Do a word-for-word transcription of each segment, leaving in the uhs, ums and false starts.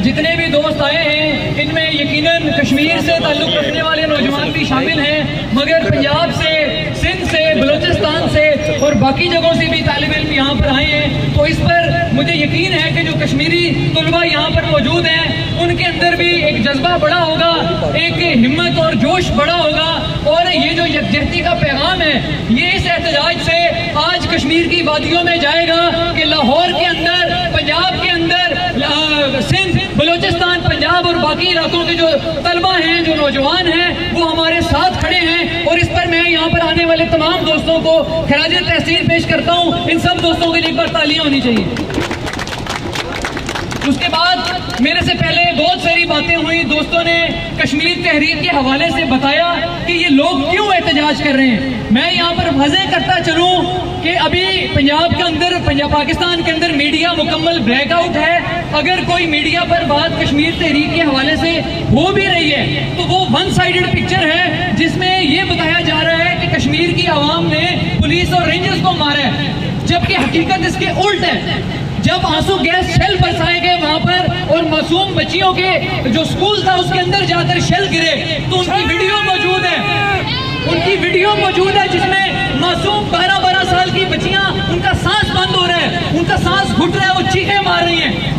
जितने भी दोस्त आए हैं इनमें यकीनन कश्मीर से ताल्लुक़ रखने वाले नौजवान भी शामिल हैं, मगर पंजाब से, सिंध से, बलूचिस्तान से और बाकी जगहों से भी तालिब इल्म यहाँ पर आए हैं। तो इस पर मुझे यकीन है कि जो कश्मीरी तलबा यहाँ पर मौजूद हैं उनके अंदर भी एक जज्बा बड़ा होगा, एक हिम्मत और जोश बड़ा होगा, और ये जो यकजहती का पैगाम है ये इस एहतजाज से आज कश्मीर की वादियों में जाएगा कि लाहौर के अंदर, पंजाब के अंदर, सिंध, बलूचिस्तान, पंजाब और बाकी इलाकों के जो तलबा हैं, जो नौजवान हैं, वो हमारे साथ खड़े हैं। और इस पर मैं यहाँ पर आने वाले तमाम दोस्तों को खराज तहसीन पेश करता हूँ। इन सब दोस्तों के लिए एक बार तालियां होनी चाहिए। उसके बाद मेरे से पहले बहुत सारी बातें हुई, दोस्तों ने कश्मीर तहरीक के हवाले से बताया कि ये लोग क्यों एहतजाज कर रहे हैं। मैं यहाँ पर वाज़ेह करता चलूँ कि अभी पंजाब के अंदर, पंजाब पाकिस्तान के अंदर मीडिया मुकम्मल ब्लैकआउट है। अगर कोई मीडिया पर बात कश्मीर तहरीक के हवाले से हो भी रही है तो वो वन साइडेड पिक्चर है, जिसमें ये बताया जा रहा है कि कश्मीर की आवाम ने पुलिस और रेंजर्स को मारा है, जबकि हकीकत इसके उल्ट है। जब आंसू गैस शेल बरसाए गए वहां पर और मासूम बच्चियों के जो स्कूल था उसके अंदर जाकर शेल गिरे, तो उनकी वीडियो मौजूद है, उनकी वीडियो मौजूद है जिसमें मासूम बारह बारह साल की बच्चियां, उनका सांस बंद हो रहा है, उनका सांस घुट रहा है, वो चीखें मार रही हैं।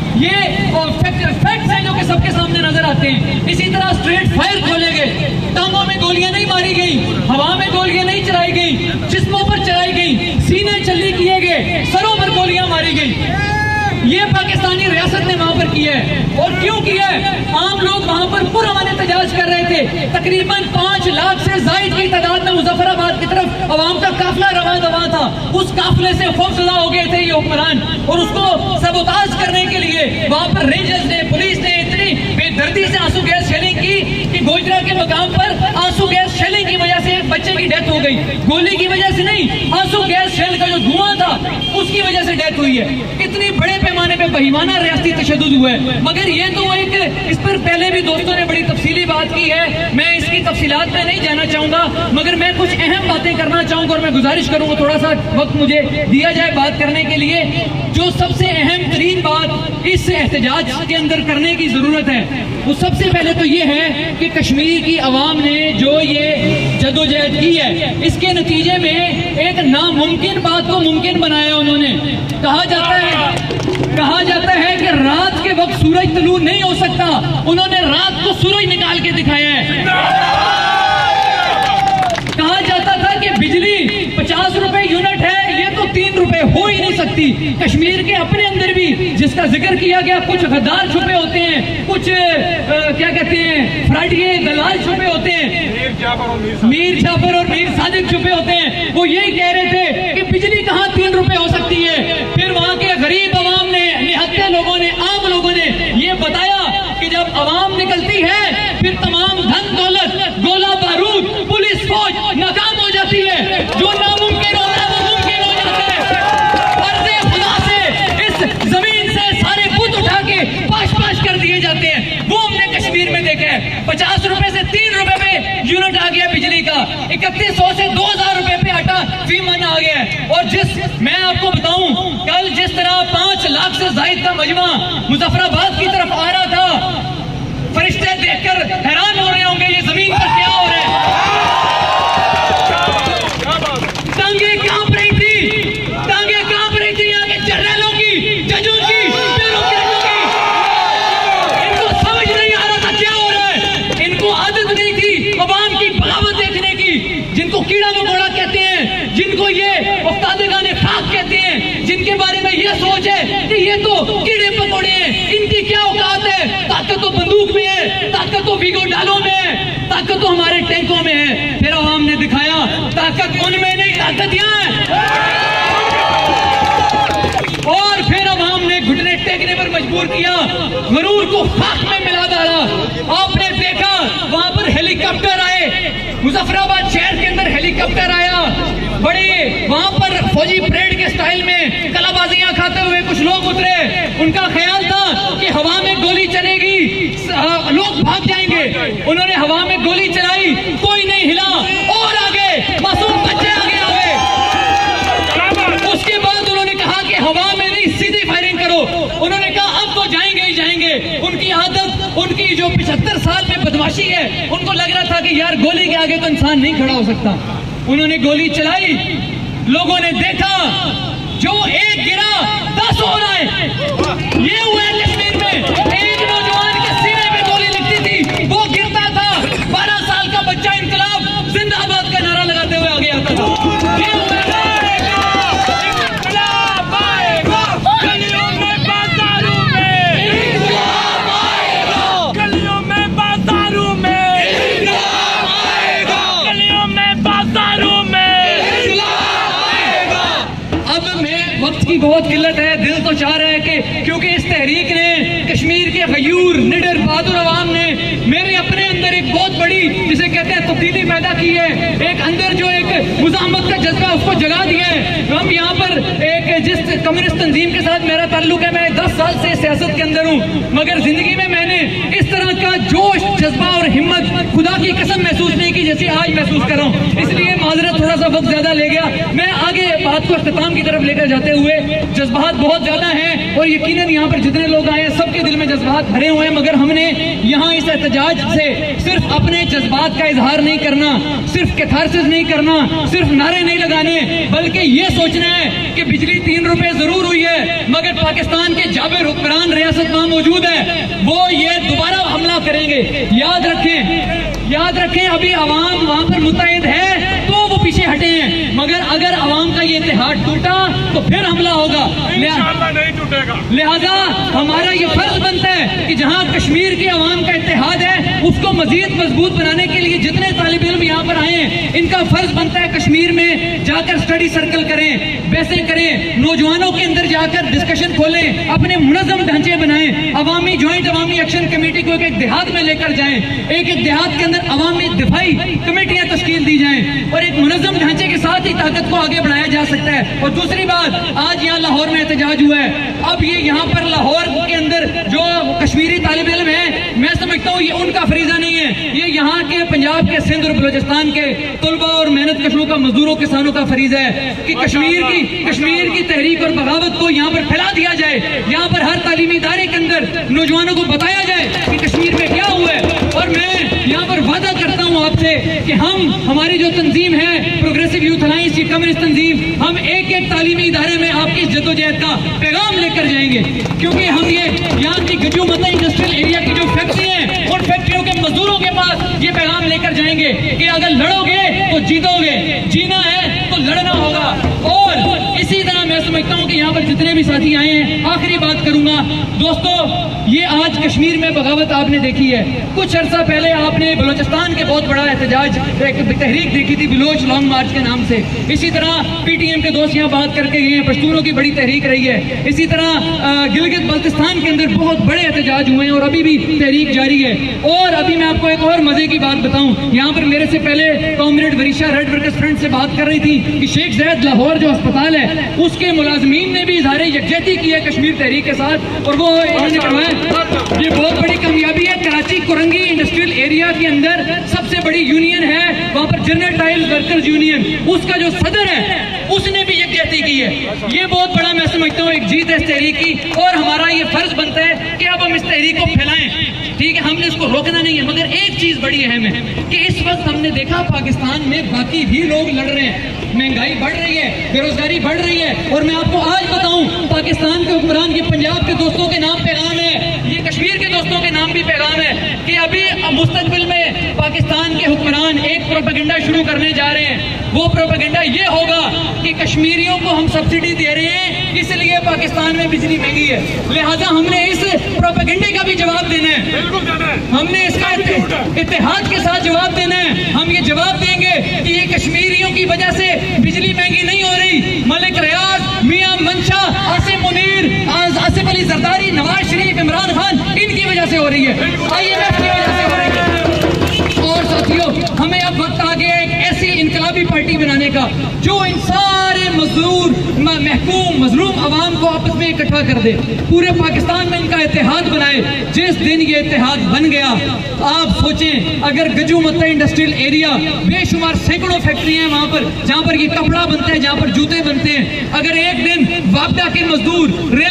ये फैक्ट्स हैं जो कि सबके सामने नजर आते हैं। इसी तरह स्ट्रेट फायर खोले गए, टांगों में गोलियां नहीं मारी गई, हवा में गोलियां नहीं चलाई गई, जिस्मों पर चलाई गई, सीने चल्ली किए गए, सरों पर गोलियां मारी गई। ये पाकिस्तानी रियासत ने वहां पर किया है। और क्यों किया है? आम लोग वहां पर पुरअमन एहतजाज कर रहे थे। तकरीबन पांच लाख से जायद की तादाद में मुजफ्फराबाद की तरफ अवाम का काफिला रवां दवा था। उस काफिले से खौफजदा हो गए थे ये हुक्मरान, और उसको सबोताज करने के लिए वहां पर रेंजर्स ने, पुलिस ने इतनी बेदर्दी से आंसू गैस शेलिंग की कि गोजरा के मकाम पर आंसू गैस शेलिंग की वजह से एक बच्चे की डेथ हो गई। गोली की वजह से नहीं, आंसू गैस शेल का जो धुआं था उसकी वजह से डेथ हुई है। इतनी बड़े पैमाने पे बहिमाना रियासती तशद्दुद हुआ है। मगर ये तो एक, इस पर पहले भी दोस्तों ने बड़ी तफसीली बात की है, मैं इसकी तफसीलात में नहीं जाना चाहूंगा, मगर मैं कुछ अहम बातें करना चाहूंगा और मैं गुजारिश करूंगा थोड़ा सा वक्त मुझे दिया जाए बात करने के लिए। जो सबसे अहम तरीन बात इस एहतजाज के अंदर करने की जरूरत है वो सबसे पहले तो ये है कि कश्मीर की आवाम ने जो ये जदोजहद की है, इसके नतीजे में एक नामुमकिन बात को मुमकिन बनाया उन्होंने। कहा जाता है कहा जाता है कि रात के वक्त सूरज तलू नहीं हो सकता, उन्होंने रात को सूरज निकाल के दिखाया है। कहा जाता था कि बिजली पचास रुपए यूनिट है, ये तो तीन रुपए हो ही नहीं सकती। कश्मीर के अपने अंदर भी जिसका जिक्र किया गया, कुछ गद्दार छुपे होते हैं, कुछ आ, क्या कहते हैं फ्राडिये दलाल छुपे होते हैं, मीर जाफर और मीर सादिक छुपे होते हैं। वो यही कह रहे थे कि बिजली कहाँ तीन रुपए हो सकती है। फिर वहां के गरीब अवाम ने, निहत्ते लोगों ने, आम लोगों ने ये बताया कि जब अवाम निकलती है फिर तमाम धन दौलत, गोला बारूद, पुलिस फौज नाकाम हो जाती है। जो नामुमकिन होता है वो मुमकिन हो जाता है। अर्ज़े खुदा से इस जमीन से सारे बुत उठा के पाश पाश कर दिए जाते हैं। वो हमने कश्मीर में देखा है। पचास रुपए से तीन रुपए पे यूनिट आ गया बिजली का, इकतीस सौ से दो हजार रुपए पे आटा फी मन आ गया है। और जिस मैं आपको बताऊं, कल जिस तरह पांच लाख से जायद का मजमा मुजफ्फराबाद की तरफ आ रहा था, फरिश्ते देखकर हैरान हो रहे होंगे ये जमीन पर क्या हो रहा है। टांगे कांप रही थी, टांगे कांप रही थी यहाँ के जर्नलों की, जजों की, ब्यूरोक्रेटों की। इनको समझ नहीं आ रहा था क्या हो रहा है। इनको आदत नहीं थी अवाम की बगावत देखने की, जिनको कीड़ा मकोड़ा कहते हैं, जिनको ये उस्तादगाने खाक कहते हैं, जिनके बारे में ये सोच है कि ये तो कीड़े पकौड़े हैं, इनकी क्या औकात है। ताकत तो बंदूक में है, ताकत तो वीगो डालों में है, ताकत तो हमारे टैंकों में है। फिर अवाम ने दिखाया ताकत उनमें नहीं, ताकत यहाँ है। और फिर अवाम ने घुटने टेकने पर मजबूर किया, गरूर को खाक में मिला डाला। आपने देखा वहां पर हेलीकॉप्टर आए, मुजफ्फराबाद शहर के अंदर हेलीकॉप्टर आया, बड़े वहां पर फौजी परेड के स्टाइल में कलाबाजियां खाते हुए कुछ लोग उतरे। उनका ख्याल था कि हवा में गोली चलेगी, लोग भाग जाएंगे। उन्होंने हवा में गोली चलाई, कोई नहीं हिला, और आगे मासूम बच्चे आगे आ गए। उसके बाद उन्होंने कहा कि हवा में नहीं, सीधी फायरिंग करो। उन्होंने कहा अब तो जाएंगे ही जाएंगे। उनकी کی عادت، ان کی جو پچہتر سال میں بدماشی ہے، ان کو لگ رہا تھا کہ یار گولی کے آگے تو انسان نہیں کھڑا ہو سکتا. انہوں نے گولی چلائی، لوگوں نے دیکھا، جو ایک گرا دس ہو رہا ہے. یہ ہوا ہے کشمیر میں. ایک نوجوان کے سینے پہ گولی لگتی تھی، وہ گرتا تھا، بارہ سال کا بچہ انقلاب زندہ آباد کا نعرہ لگاتے ہوئے آگے آتا تھا. یہ ہوا ہے بہت قلت ہے. دل تو چاہ رہا ہے کہ کیونکہ اس تحریک نے، کشمیر کے غیور نڈر بہادر عوام نے میرے اپنے اندر ایک بہت بڑی جسے کہتے ہیں تبدیلی پیدا کی ہے. ایک اندر جو ایک مزاحمت کا جذبہ اس کو جگا دیا ہے. ہم یہاں پر ایک جس کمیونسٹ تنظیم کے ساتھ میرا تعلق ہے، میں دس سال سے سیاست کے اندر ہوں، مگر زندگی میں میں نے اس طرح کا جوش، جذبہ اور ہمت خدا کی قسم محسوس نہیں کی جیسے آج محسوس کر رہا ہوں. اس لیے معذرت، تھوڑا سا وقت زیادہ لے گیا. میں آگے بات کو اختتام کی طرف لے کر جاتے ہوئے، جذبات بہت زیادہ ہیں اور یقیناً یہاں پر جتنے لوگ آئے ہیں سب کے دل میں جذبات بھرے ہوئے ہیں، مگر ہم نے یہاں اس احتجاج سے صرف اپنے جذبات کا اظہار نہیں کرنا، صرف کیتھارسس نہیں کرنا، صرف نعرے نہیں لگانے، بلکہ یہ سوچنا ہے کہ بجلی تین روپے ضرور ہوئی ہے، مگر پاکستان کے جابر حکمران ریاست وہاں موجود ہے، وہ یہ دوبارہ حملہ کریں گے. یاد رکھیں یاد رکھیں ابھی عوام وہاں پر متحد ہے تو وہ پیچھے ہٹے ہیں، مگر اگر عوام کا یہ اتحاد ٹوٹا تو پھر حملہ ہوگا. لہذا ہمارا یہ فرض بنتا ہے کہ جہاں کشمیر کے عوام کا اتحاد ہے اس کو مزید مضبوط بنانے کے لیے جتنے طالب علم یہاں پر آئے ہیں ان کا فرض بنتا ہے کشمیر میں جا کر سٹڈی سرکل کریں، بحثیں کریں، نوجوانوں کے اندر جا کر ڈسکشن کھولیں، اپنے منظم ڈھانچے بنائیں، عوامی جوائنٹ عوامی ایکشن کمیٹی کو ایک ایک دیہات میں لے کر جائیں، ایک ایک دیہات کے اندر عوامی دفاعی کمیٹیاں تشکیل دی جائیں اور ایک منظم ڈھانچے کے ساتھ ہی طاقت کو آگے بڑھایا جا سکتا ہے. اور دوسری بات، آج یہاں لاہور میں احتجاج ہوا ہے. اب یہ یہاں پر لاہور کے اندر جو کشمیری طالب علم ہیں، میں سمجھتا ہوں یہ ان کا فریضہ نہیں ہے، یہ یہاں کے پنجاب کے، سندھ اور بلوچستان کے طلباء اور محنت کشوں کا، مزدوروں کسانوں کا فریضہ ہے کہ کشمیر کی کشمیر کی تحریک اور بغاوت کو یہاں پر پھیلا دیا جائے. یہاں پر ہر تعلیمی ادارے کے اندر نوجوانوں کو بتایا جائے کہ کشمیر میں کیا ہوا ہے. اور میں یہاں پر وعدہ کرتا ہوں آپ سے کہ ہم، ہماری جو تنظیم ہے پروگریسو یوتھ الائنس، یہ کمیونسٹ تنظیم، ہم ایک ایک تعلیمی ادارے میں آپ کی جدوجہد کا پیغام لے کر جائیں گے، کیونکہ ہم یہ یہاں کی گجو متا انڈسٹریل ایریا کی جو فیکٹری ہیں ان فیکٹریوں کے مزدوروں کے پاس یہ پیغام لے کر جائیں گے کہ اگر لڑو گے تو جیتو گے، جینا ہے تو لڑنا ہوگا. اور اسی طرح میں سمجھتا ہوں کہ یہاں پر جتنے بھی ساتھی آئے ہیں، آخری بات کروں گا دوستو، یہ آج کشمیر میں بغاوت آپ نے دیکھی ہے. کچھ عرصہ پہلے آپ نے بلوچستان کے بہت بڑا احتجاج، ایک تحریک دیکھی تھی بلوچ لانگ مارچ کے نام سے. اسی طرح پی ٹی ایم کے دوست یہاں بات کر کے گئے ہیں، پشتونوں کی بڑی تحریک رہی ہے. اسی طرح گلگت بلتستان کے اندر بہت بڑے احتجاج ہوئے ہیں اور ابھی بھی تحریک جاری ہے. اور ابھی میں آپ کو ایک اور مزے کی بات بتاؤں، یہاں پر میرے سے پہلے کامریڈ وریشا ریڈ ورکرز فرنٹ سے بات کر رہی تھی کہ شیخ زید لاہور جو ہسپتال ہے اس کے ملازمین نے بھی اظہار یکجہتی کی ہے کشمیر تحریک کے ساتھ اور وہ انہوں نے کروایا. یہ بہت بڑی کامیابی ہے. کراچی کرنگی انڈسٹریل ایریا کے اندر سب سے بڑی یونین ہے وہاں پر جنرل ٹائل ورکرز یونین، اس کا جو صدر ہے اس نے بھی یکجہتی کی ہے. یہ بہت بڑا میں سمجھتا ہوں ایک جیت ہے اس تحریک کی اور ہمارا یہ فرض بنتا ہے کہ اب ہم اس تحریک کو پھیلائیں. ٹھیک ہے، ہم نے اس کو روکنا نہیں ہے، مگر ایک چیز بڑی اہم ہے کہ اس وقت ہم نے دیکھا پاکستان میں باقی بھی لوگ لڑ رہے ہیں، مہنگائی بڑھ رہی ہے، بے روزگاری بڑھ رہی ہے. اور میں آپ کو آج بتاؤں پاکستان کے حکمران کی پنجاب کے دوستوں کے نام پیغام ہے، یہ کشمیر کے دوستوں کے نام بھی پیغام ہے کہ ابھی مستقبل میں پاکستان کے حکمران ایک پروپیگنڈا شروع کرنے جا رہے ہیں. وہ پروپیگنڈا یہ ہوگا کہ کشمیریوں کو ہم سبسڈی دے رہے ہیں اس لیے پاکستان میں بجلی مہنگی ہے، لہذا ہم نے اس پروپیگنڈے کا بھی جواب دینا ہے، ہم نے اس کا اتحاد کے ساتھ جواب دینا ہے. ہم یہ جواب دیں گے کہ یہ کشمیریوں کی وجہ سے بجلی مہنگی نہیں ہو رہی، ملک ریاض، میاں منشا، آصف منیر، آصف علی زرداری، نواز شریف، عمران خان، ان کی وجہ سے ہو رہی ہے، آئی ایم ایف کی وجہ سے ہو رہی ہے. اور ساتھیوں، ہمیں اب وقت آ گیا ایک ایسی انقلابی پارٹی بنانے کا جو ان سارے مزدور، محکوم، مظلوم عوام کو آپس میں اکٹھا کر دے، پورے پاکستان میں ان کا اتحاد بنائے. جس دن یہ اتحاد بن گیا، آپ سوچیں اگر گجو متا انڈسٹریل ایریا، بے شمار سینکڑوں فیکٹری ہیں وہاں پر جہاں پر یہ کپڑا بنتا ہے، جہاں پر جوتے بنتے ہیں، اگر ایک دن وابڈا کے مزدور، ریلوے کے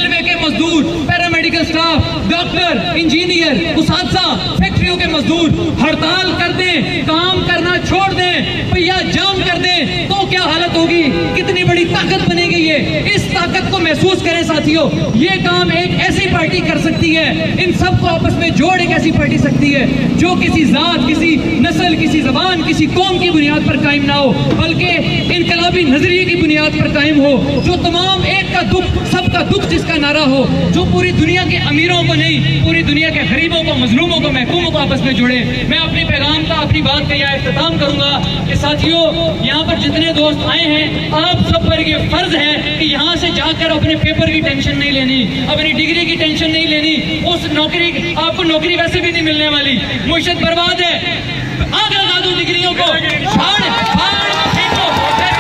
मजदूर, पैरामेडिकल स्टाफ, डॉक्टर, इंजीनियर, उसात्जा, फैक्ट्रियों के मजदूर हड़ताल कर दें, काम करना छोड़ दें, पहिया जाम कर दें, तो क्या हालत होगी, कितनी बड़ी ताकत बनेगी ये। इस ताकत को महसूस करें साथियों, ये काम एक ऐसी पार्टी कर सकती है, इन सबको आपस में जोड़ एक ऐसी पार्टी सकती है जो किसी जात, किसी नस्ल, किसी जबान, किसी कौम की बुनियाद पर कायम ना हो, बल्कि इनकलाबी नजरिए की बुनियाद पर कायम हो, जो तमाम एक का दुख सबका दुख जिसका नारा हो, जो पूरी दुनिया के अमीरों को नहीं, पूरी दुनिया के गरीबों को, मजलूमों को, महकूमों को आपस में जुड़े। मैं अपने पैगाम का, अपनी बात का यहाँ इख्तिताम करूंगा कि साथियों, यहाँ पर जितने दोस्त आए हैं, आप सब पर ये फर्ज है कि यहाँ से जाकर अपने पेपर की टेंशन नहीं लेनी, अपनी डिग्री की टेंशन नहीं लेनी, उस नौकरी, आपको नौकरी वैसे भी नहीं मिलने वाली, मुश्त बर्बाद है, आग लगा दो डिग्रियों को, फाड़ फाड़ फेंको,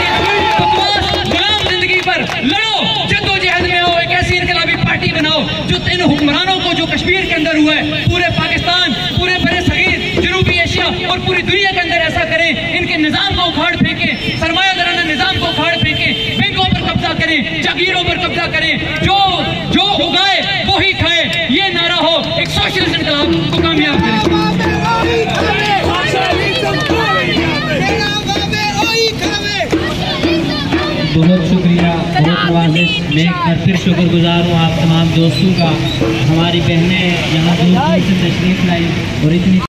गुलाम जिंदगी पर लड़ो, जद्दोजहद में हो, एक ऐसी इनकलाबी पार्टी बनाओ जो इन हुक्मरानों को, जो कश्मीर के अंदर हुआ है, पूरे पाकिस्तान, पूरे बड़े सगीर, जनूबी एशिया और पूरी दुनिया के अंदर ऐसा करें, इनके निजाम को उखाड़ फेंके, सरमायादाराना निजाम को उखाड़ फेंके, बैंकों पर कब्जा करें, जागीरों पर कब्जा करें, जो जो उगाए वो ही खाए, ये नारा हो, एक सोशलिस्ट इनकलाब को कामयाब करें। बहुत शुक्रिया, बहुत नवाजिश। मैं एक बार फिर शुक्रगुजार हूँ आप तमाम दोस्तों का। हमारी बहनें यहाँ दूर दूर से तशरीफ लाई और इतनी